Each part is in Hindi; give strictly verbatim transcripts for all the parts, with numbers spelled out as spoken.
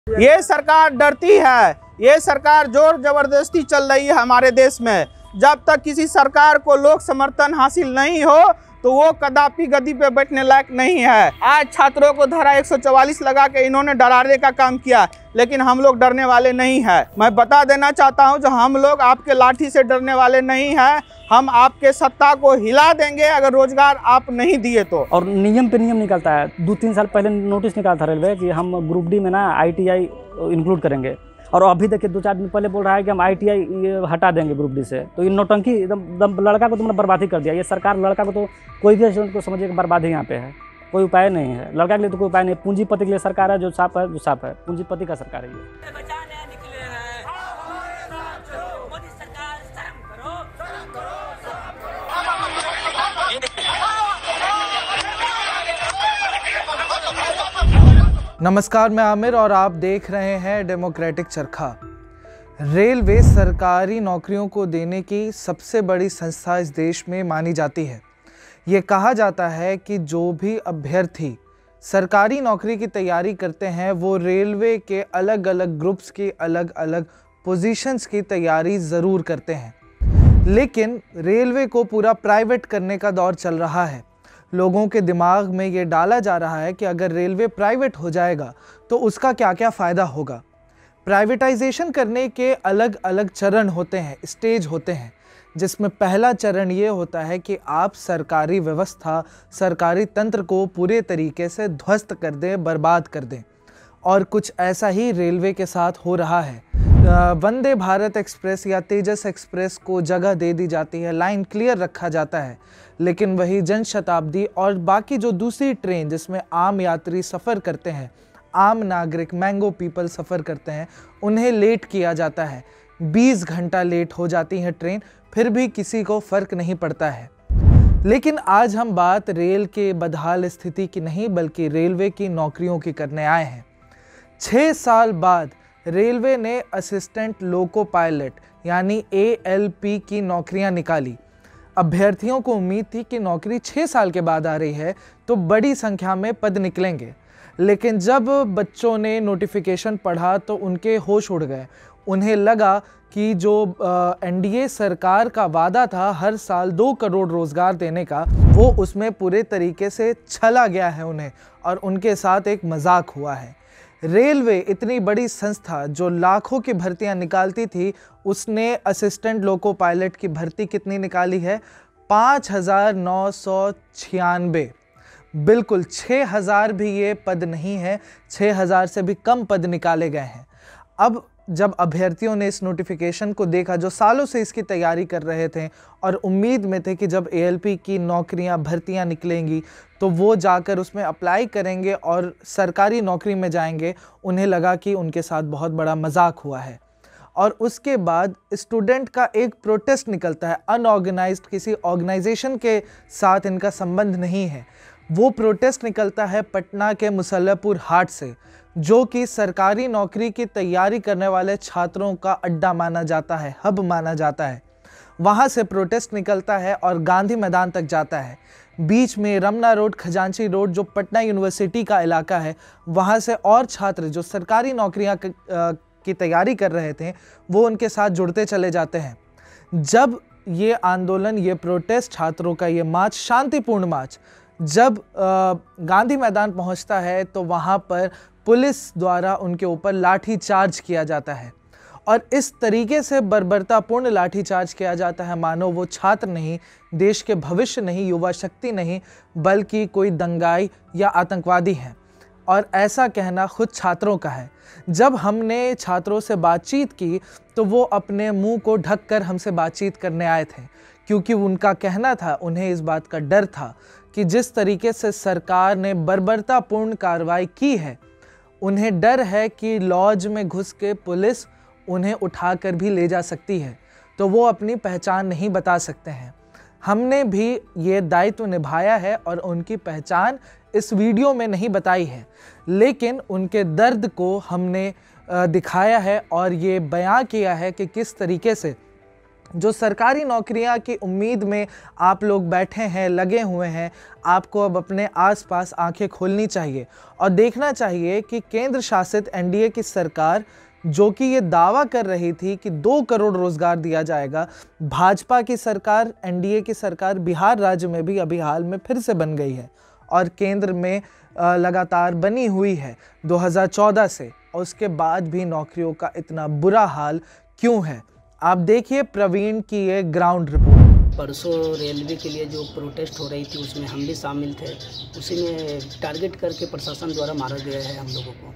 ये सरकार डरती है। ये सरकार जोर जबरदस्ती चल रही है हमारे देश में। जब तक किसी सरकार को लोक समर्थन हासिल नहीं हो तो वो कदापि गद्दी पे बैठने लायक नहीं है। आज छात्रों को धारा एक सौ चौवालीस लगा के इन्होंने डराने का काम किया, लेकिन हम लोग डरने वाले नहीं हैं। मैं बता देना चाहता हूं, जो हम लोग आपके लाठी से डरने वाले नहीं हैं। हम आपके सत्ता को हिला देंगे अगर रोजगार आप नहीं दिए तो। और नियम पे नियम निकलता है। दो तीन साल पहले नोटिस निकाला था रेलवे कि हम ग्रुप डी में ना आई टी आई इंक्लूड करेंगे, और अभी देखिए दो चार दिन पहले बोल रहा है कि हम आई टी आई हटा देंगे ग्रुप डी से। तो ये नौटंकी एकदम लड़का को तुमने बर्बादी कर दिया। ये सरकार लड़का को तो कोई भी स्टूडेंट को समझिए कि बर्बादी यहाँ पे है, कोई उपाय नहीं है। लड़का के लिए तो कोई उपाय नहीं। पूंजीपति के लिए सरकार है, जो साफ है जो साफ है, पूंजीपति का सरकार है ये। नमस्कार, मैं आमिर और आप देख रहे हैं डेमोक्रेटिक चरखा। रेलवे सरकारी नौकरियों को देने की सबसे बड़ी संस्था इस देश में मानी जाती है। ये कहा जाता है कि जो भी अभ्यर्थी सरकारी नौकरी की तैयारी करते हैं वो रेलवे के अलग अलग ग्रुप्स की अलग अलग पोजीशंस की तैयारी ज़रूर करते हैं। लेकिन रेलवे को पूरा प्राइवेट करने का दौर चल रहा है। लोगों के दिमाग में ये डाला जा रहा है कि अगर रेलवे प्राइवेट हो जाएगा तो उसका क्या क्या फ़ायदा होगा। प्राइवेटाइजेशन करने के अलग अलग चरण होते हैं, स्टेज होते हैं, जिसमें पहला चरण ये होता है कि आप सरकारी व्यवस्था, सरकारी तंत्र को पूरे तरीके से ध्वस्त कर दें, बर्बाद कर दें। और कुछ ऐसा ही रेलवे के साथ हो रहा है। वंदे भारत एक्सप्रेस या तेजस एक्सप्रेस को जगह दे दी जाती है, लाइन क्लियर रखा जाता है, लेकिन वही जनशताब्दी और बाकी जो दूसरी ट्रेन जिसमें आम यात्री सफ़र करते हैं, आम नागरिक मैंगो पीपल सफ़र करते हैं, उन्हें लेट किया जाता है। बीस घंटा लेट हो जाती है ट्रेन, फिर भी किसी को फ़र्क नहीं पड़ता है। लेकिन आज हम बात रेल के बदहाल स्थिति की नहीं बल्कि रेलवे की नौकरियों की करने आए हैं। छः साल बाद रेलवे ने असिस्टेंट लोको पायलट यानी ए एल पी की नौकरियां निकाली। अभ्यर्थियों को उम्मीद थी कि नौकरी छः साल के बाद आ रही है तो बड़ी संख्या में पद निकलेंगे, लेकिन जब बच्चों ने नोटिफिकेशन पढ़ा तो उनके होश उड़ गए। उन्हें लगा कि जो एन डी ए सरकार का वादा था हर साल दो करोड़ रोज़गार देने का, वो उसमें पूरे तरीके से छला गया है उन्हें, और उनके साथ एक मजाक हुआ है। रेलवे इतनी बड़ी संस्था जो लाखों की भर्तियां निकालती थी, उसने असिस्टेंट लोको पायलट की भर्ती कितनी निकाली है? पाँच हज़ार नौ सौ छियानवे। बिल्कुल छः हज़ार भी ये पद नहीं है, छः हज़ार से भी कम पद निकाले गए हैं। अब जब अभ्यर्थियों ने इस नोटिफिकेशन को देखा, जो सालों से इसकी तैयारी कर रहे थे और उम्मीद में थे कि जब ए एल पी की नौकरियां भर्तियां निकलेंगी तो वो जाकर उसमें अप्लाई करेंगे और सरकारी नौकरी में जाएंगे, उन्हें लगा कि उनके साथ बहुत बड़ा मजाक हुआ है। और उसके बाद स्टूडेंट का एक प्रोटेस्ट निकलता है, अनऑर्गेनाइज्ड, किसी ऑर्गेनाइजेशन के साथ इनका संबंध नहीं है। वो प्रोटेस्ट निकलता है पटना के मुसल्लहपुर हाट से, जो कि सरकारी नौकरी की तैयारी करने वाले छात्रों का अड्डा माना जाता है, हब माना जाता है। वहाँ से प्रोटेस्ट निकलता है और गांधी मैदान तक जाता है। बीच में रमना रोड, खजांची रोड, जो पटना यूनिवर्सिटी का इलाका है, वहाँ से और छात्र जो सरकारी नौकरियाँ की तैयारी कर रहे थे वो उनके साथ जुड़ते चले जाते हैं। जब ये आंदोलन, ये प्रोटेस्ट, छात्रों का ये मार्च, शांतिपूर्ण मार्च, जब गांधी मैदान पहुंचता है तो वहां पर पुलिस द्वारा उनके ऊपर लाठी चार्ज किया जाता है, और इस तरीके से बर्बरतापूर्ण लाठी चार्ज किया जाता है मानो वो छात्र नहीं, देश के भविष्य नहीं, युवा शक्ति नहीं, बल्कि कोई दंगाई या आतंकवादी हैं। और ऐसा कहना खुद छात्रों का है। जब हमने छात्रों से बातचीत की तो वो अपने मुंह को ढक कर हमसे बातचीत करने आए थे, क्योंकि उनका कहना था, उन्हें इस बात का डर था कि जिस तरीके से सरकार ने बर्बरतापूर्ण कार्रवाई की है, उन्हें डर है कि लॉज में घुस के पुलिस उन्हें उठाकर भी ले जा सकती है, तो वो अपनी पहचान नहीं बता सकते हैं। हमने भी ये दायित्व निभाया है और उनकी पहचान इस वीडियो में नहीं बताई है, लेकिन उनके दर्द को हमने दिखाया है और ये बयां किया है कि किस तरीके से जो सरकारी नौकरियां की उम्मीद में आप लोग बैठे हैं, लगे हुए हैं, आपको अब अपने आसपास आंखें खोलनी चाहिए और देखना चाहिए कि केंद्र शासित एनडीए की सरकार जो कि ये दावा कर रही थी कि दो करोड़ रोज़गार दिया जाएगा, भाजपा की सरकार, एनडीए की सरकार बिहार राज्य में भी अभी हाल में फिर से बन गई है और केंद्र में लगातार बनी हुई है दो हज़ार चौदह से, और उसके बाद भी नौकरियों का इतना बुरा हाल क्यों है। आप देखिए प्रवीण की ये ग्राउंड रिपोर्ट। परसों रेलवे के लिए जो प्रोटेस्ट हो रही थी उसमें हम भी शामिल थे, उसी में टारगेट करके प्रशासन द्वारा मारा गया है हम लोगों को।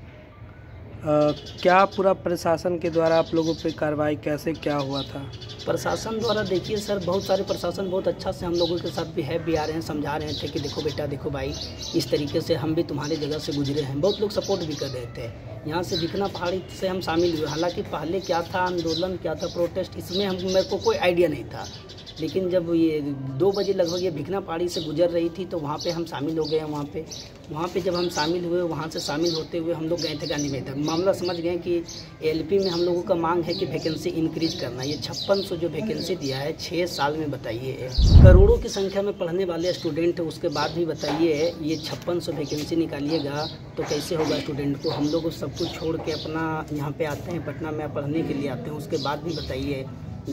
आ, क्या पूरा प्रशासन के द्वारा आप लोगों पे कार्रवाई कैसे क्या हुआ था? प्रशासन द्वारा देखिए सर, बहुत सारे प्रशासन बहुत अच्छा से हम लोगों के साथ बिहेव भी आ रहे हैं, समझा रहे थे कि देखो बेटा, देखो भाई, इस तरीके से हम भी तुम्हारी जगह से गुजरे हैं। बहुत लोग सपोर्ट भी कर रहे थे। यहाँ से भिखना पहाड़ी से हम शामिल हुए, हालांकि पहले क्या था आंदोलन, क्या था प्रोटेस्ट, इसमें हम मेरे को कोई आइडिया नहीं था, लेकिन जब ये दो बजे लगभग ये भिखना पहाड़ी से गुजर रही थी तो वहाँ पे हम शामिल हो गए हैं। वहाँ पे वहाँ पे जब हम शामिल हुए, वहाँ से शामिल होते हुए हम लोग गए थे गांधी मैदान। मामला समझ गए कि एलपी में हम लोगों का मांग है कि वैकेंसी इंक्रीज करना। ये छप्पन सौ जो वैकेंसी दिया है छः साल में, बताइए करोड़ों की संख्या में पढ़ने वाले स्टूडेंट है, उसके बाद भी बताइए ये छप्पन सौ वैकेंसी निकालिएगा तो कैसे होगा स्टूडेंट को। हम लोग सब कुछ छोड़ के अपना यहाँ पे आते हैं, पटना में पढ़ने के लिए आते हैं, उसके बाद भी बताइए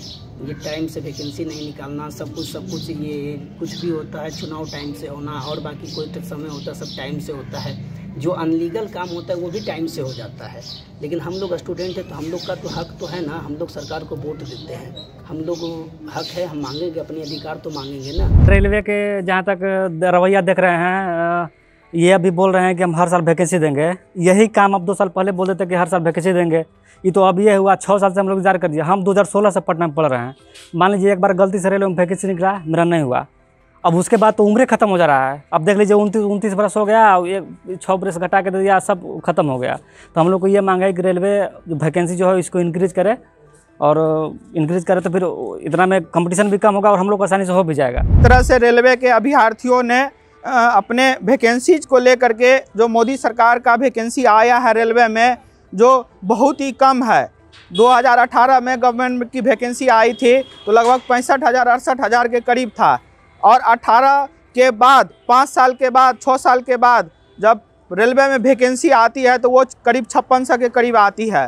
ये टाइम से वैकेंसी नहीं निकालना, सब कुछ सब कुछ ये कुछ भी होता है, चुनाव टाइम से होना और बाकी कोई समय होता है, सब टाइम से होता है। जो अनलीगल काम होता है वो भी टाइम से हो जाता है। लेकिन हम लोग स्टूडेंट हैं तो हम लोग का तो हक तो है ना, हम लोग सरकार को वोट देते हैं, हम लोग हक है, हम मांगेंगे, अपने अधिकार तो मांगेंगे ना। रेलवे के जहाँ तक रवैया देख रहे हैं, ये अभी बोल रहे हैं कि हम हर साल वैकेंसी देंगे। यही काम अब दो साल पहले बोल देते कि हर साल वैकेंसी देंगे। ये तो अब ये हुआ, छः साल से हम लोग इंतजार कर दिया। हम दो हज़ार सोलह से पटना में पढ़ रहे हैं। मान लीजिए एक बार गलती से रेलवे में वैकेंसी निकला, मेरा नहीं हुआ, अब उसके बाद तो उम्र खत्म हो जा रहा है। अब देख लीजिए उनतीस उनतीस बरस हो गया, एक छः बरस घटा के दे दिया, सब खत्म हो गया। तो हम लोग को ये मांगा है कि रेलवे वैकेंसी जो है इसको इंक्रीज़ करे, और इंक्रीज़ करे तो फिर इतना में कंपटीशन भी कम होगा और हम लोग को आसानी से हो भी जाएगा। इस तरह से रेलवे के अभ्यर्थियों ने अपने वैकेंसीज को लेकर के, जो मोदी सरकार का वैकेंसी आया है रेलवे में जो बहुत ही कम है, दो हज़ार अठारह में गवर्नमेंट की वैकेंसी आई थी तो लगभग पैंसठ हज़ार अड़सठ हज़ार के करीब था, और अठारह के बाद पाँच साल के बाद छः साल के बाद जब रेलवे में वैकेंसी आती है तो वो करीब छप्पन सौ के करीब आती है।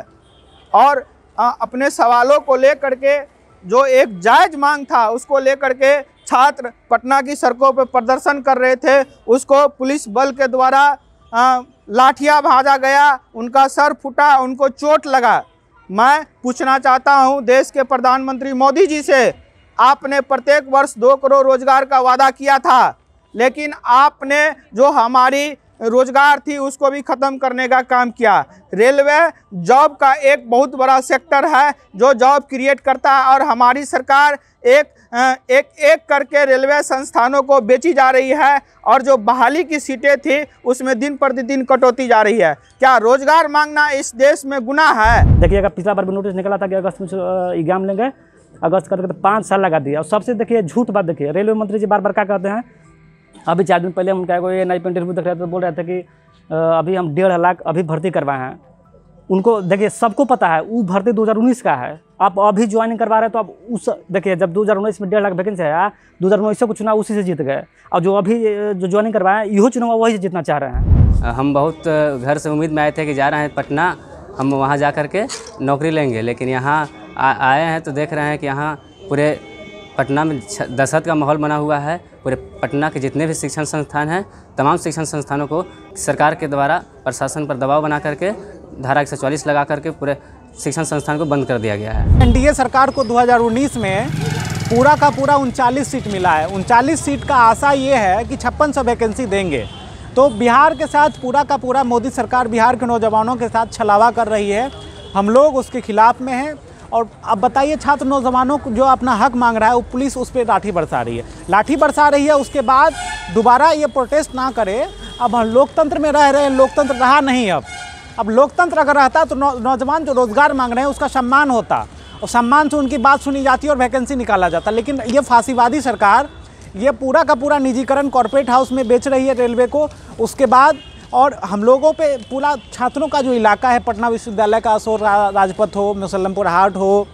और आ, अपने सवालों को लेकर के जो एक जायज़ मांग था उसको लेकर के छात्र पटना की सड़कों पर प्रदर्शन कर रहे थे, उसको पुलिस बल के द्वारा आ, लाठियाँ भाजा गया, उनका सर फूटा, उनको चोट लगा। मैं पूछना चाहता हूं देश के प्रधानमंत्री मोदी जी से, आपने प्रत्येक वर्ष दो करोड़ रोजगार का वादा किया था, लेकिन आपने जो हमारी रोजगार थी उसको भी ख़त्म करने का काम किया। रेलवे जॉब का एक बहुत बड़ा सेक्टर है जो जॉब क्रिएट करता है, और हमारी सरकार एक एक एक करके रेलवे संस्थानों को बेची जा रही है, और जो बहाली की सीटें थी उसमें दिन प्रतिदिन कटौती जा रही है। क्या रोजगार मांगना इस देश में गुनाह है? देखिएगा पिछला बार भी नोटिस निकला था कि अगस्त में एग्जाम लेंगे, अगस्त करके तो पाँच साल लगा दिया। और सबसे देखिए झूठ बात, देखिए रेलवे मंत्री जी बार बार क्या कहते हैं, अभी चार दिन पहले हम क्या कोई नई इंटरव्यू देख रहे थे तो बोल रहे थे कि अभी हम डेढ़ लाख अभी भर्ती करवाए हैं। उनको देखिए सबको पता है वो भर्ती दो हज़ार उन्नीस का है, आप अभी ज्वाइनिंग करवा रहे हैं तो आप उस देखिए जब दो हज़ार उन्नीस में डेढ़ लाख वैकेंसी आया, दो हज़ार उन्नीस को चुनाव उसी से जीत गए, और जो अभी जो ज्वाइनिंग करवाए इहो चुनाव वही से जीतना चाह रहे हैं। हम बहुत घर से उम्मीद में आए थे कि जा रहे हैं पटना, हम वहाँ जा कर के नौकरी लेंगे, लेकिन यहाँ आए हैं तो देख रहे हैं कि यहाँ पूरे पटना में दहशत का माहौल बना हुआ है। पूरे पटना के जितने भी शिक्षण संस्थान हैं, तमाम शिक्षण संस्थानों को सरकार के द्वारा प्रशासन पर दबाव बना करके धारा एक सौ चौवालीस लगा करके पूरे शिक्षण संस्थान को बंद कर दिया गया है। एनडीए सरकार को दो हज़ार उन्नीस में पूरा का पूरा उनचालीस सीट मिला है। उनचालीस सीट का आशा ये है कि छप्पन सौ वैकेंसी देंगे, तो बिहार के साथ पूरा का पूरा मोदी सरकार बिहार के नौजवानों के साथ छलावा कर रही है। हम लोग उसके खिलाफ में हैं। और अब बताइए छात्र नौजवानों को जो अपना हक मांग रहा है वो पुलिस उस पर लाठी बरसा रही है लाठी बरसा रही है उसके बाद दोबारा ये प्रोटेस्ट ना करे। अब हम लोकतंत्र में रह रहे हैं, लोकतंत्र रहा नहीं। अब अब लोकतंत्र अगर रहता तो नौ, नौजवान जो रोज़गार मांग रहे हैं उसका सम्मान होता, और सम्मान से उनकी बात सुनी जाती और वैकेंसी निकाला जाता। लेकिन ये फांसीवादी सरकार ये पूरा का पूरा निजीकरण कॉर्पोरेट हाउस में बेच रही है रेलवे को। उसके बाद और हम लोगों पे पूरा छात्रों का जो इलाका है, पटना विश्वविद्यालय का अशोक राजपथ हो, मुसल्लमपुर हाट हो,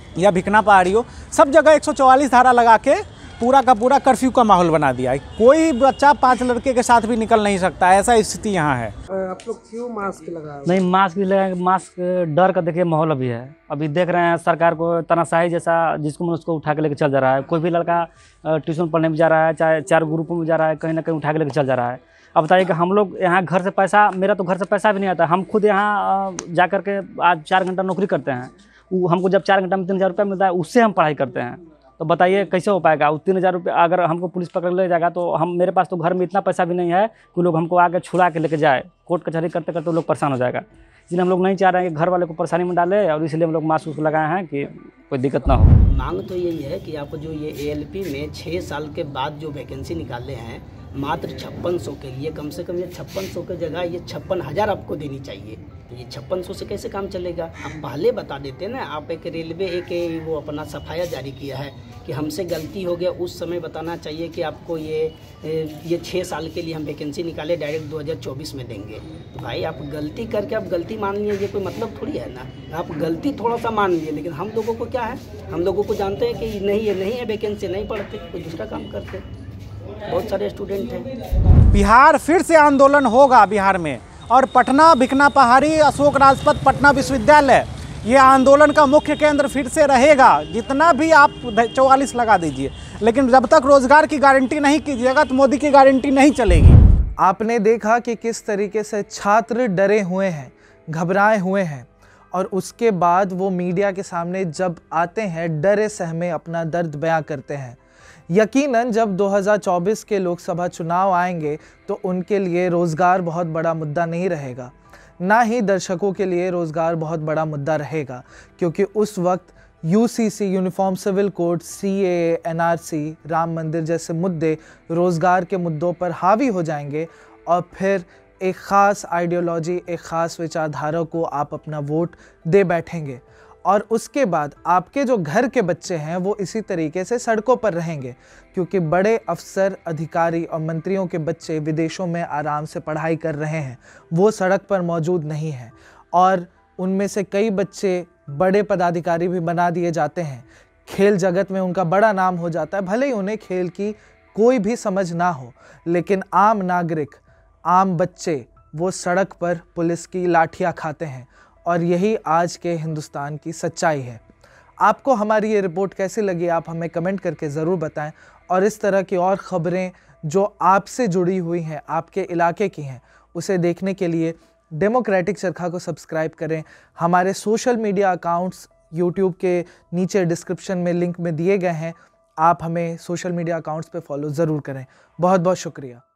या भिकना पहाड़ी हो, सब जगह एक सौ चौवालीस धारा लगा के पूरा का पूरा कर्फ्यू का माहौल बना दिया है। कोई बच्चा पांच लड़के के साथ भी निकल नहीं सकता, ऐसा स्थिति यहाँ है। आप लोग क्यों मास्क लगाए? नहीं, मास्क भी लगाएंगे, मास्क डर का देखिए माहौल अभी है। अभी देख रहे हैं सरकार को तनाशाही जैसा, जिसको मन उसको उठा के लेके चल जा रहा है। कोई भी लड़का ट्यूशन पढ़ने में जा रहा है, चाहे चार ग्रुपों में जा रहा है, कहीं ना कहीं उठा के लेके चल जा रहा है। अब बताइए कि हम लोग यहाँ घर से पैसा, मेरा तो घर से पैसा भी नहीं आता, हम खुद यहाँ जा कर के आज चार घंटा नौकरी करते हैं, वो हमको जब चार घंटा में तीन हज़ार रुपया मिलता है, उससे हम पढ़ाई करते हैं। तो बताइए कैसे हो पाएगा? वो तीन हज़ार रुपये अगर हमको पुलिस पकड़ ले जाएगा तो हम, मेरे पास तो घर में इतना पैसा भी नहीं है कि लोग हमको आके छुड़ा के लेके जाए। कोर्ट कचहरी करते करते लोग परेशान हो जाएगा। इसलिए हम लोग नहीं चाह रहे हैं कि घर वाले को परेशानी में डाले, और इसलिए हम लोग मास्क उसको लगाए हैं कि कोई दिक्कत ना हो। मांग तो यही है कि आप जो ये ए एल पी में छः साल के बाद जो वैकेंसी निकाले हैं मात्र छप्पन सौ के लिए, कम से कम ये छप्पन सौ के जगह ये छप्पन हज़ार आपको देनी चाहिए। ये छप्पन सौ से कैसे काम चलेगा? आप पहले बता देते ना। आप एक रेलवे एक वो अपना सफाया जारी किया है कि हमसे गलती हो गया, उस समय बताना चाहिए कि आपको ये ये छः साल के लिए हम वैकेंसी निकाले, डायरेक्ट दो हज़ार चौबीस में देंगे। तो भाई आप गलती करके आप गलती मान लिए, ये कोई मतलब थोड़ी है ना। आप गलती थोड़ा सा मान लिए, लेकिन हम लोगों को क्या है, हम लोगों को जानते हैं कि नहीं ये नहीं है वैकेंसी, नहीं पढ़ते, कोई दूसरा काम करते। बहुत सारे स्टूडेंट हैं। बिहार फिर से आंदोलन होगा बिहार में, और पटना, भिकना पहाड़ी, अशोक राजपथ, पटना विश्वविद्यालय, ये आंदोलन का मुख्य केंद्र फिर से रहेगा। जितना भी आप चौवालीस लगा दीजिए, लेकिन जब तक रोजगार की गारंटी नहीं कीजिएगा तो मोदी की गारंटी नहीं चलेगी। आपने देखा कि किस तरीके से छात्र डरे हुए हैं, घबराए हुए हैं, और उसके बाद वो मीडिया के सामने जब आते हैं डरे सहमे अपना दर्द बयां करते हैं। यकीनन जब दो हज़ार चौबीस के लोकसभा चुनाव आएंगे तो उनके लिए रोज़गार बहुत बड़ा मुद्दा नहीं रहेगा, ना ही दर्शकों के लिए रोज़गार बहुत बड़ा मुद्दा रहेगा, क्योंकि उस वक्त U C C, uniform civil code, C A A, N R C, Ram मंदिर जैसे मुद्दे रोज़गार के मुद्दों पर हावी हो जाएंगे, और फिर एक ख़ास आइडियोलॉजी, एक ख़ास विचारधारा को आप अपना वोट दे बैठेंगे। और उसके बाद आपके जो घर के बच्चे हैं वो इसी तरीके से सड़कों पर रहेंगे, क्योंकि बड़े अफसर, अधिकारी और मंत्रियों के बच्चे विदेशों में आराम से पढ़ाई कर रहे हैं, वो सड़क पर मौजूद नहीं हैं, और उनमें से कई बच्चे बड़े पदाधिकारी भी बना दिए जाते हैं। खेल जगत में उनका बड़ा नाम हो जाता है, भले ही उन्हें खेल की कोई भी समझ ना हो, लेकिन आम नागरिक, आम बच्चे वो सड़क पर पुलिस की लाठियाँ खाते हैं। और यही आज के हिंदुस्तान की सच्चाई है। आपको हमारी ये रिपोर्ट कैसी लगी, आप हमें कमेंट करके ज़रूर बताएं, और इस तरह की और ख़बरें जो आपसे जुड़ी हुई हैं, आपके इलाके की हैं, उसे देखने के लिए डेमोक्रेटिक चरखा को सब्सक्राइब करें। हमारे सोशल मीडिया अकाउंट्स यूट्यूब के नीचे डिस्क्रिप्शन में लिंक में दिए गए हैं, आप हमें सोशल मीडिया अकाउंट्स पे फॉलो ज़रूर करें। बहुत बहुत शुक्रिया।